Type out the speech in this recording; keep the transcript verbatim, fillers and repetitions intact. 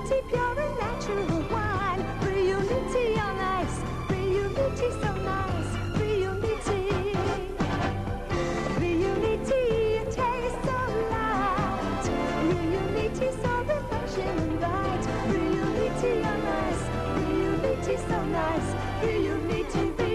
Reunity, pure and natural wine. Reunity on ice. Reunity so nice. Reunity. Reunity, it tastes so light. Reunity so refreshing and bright. Reunity on ice. Reunity so nice. Reunity.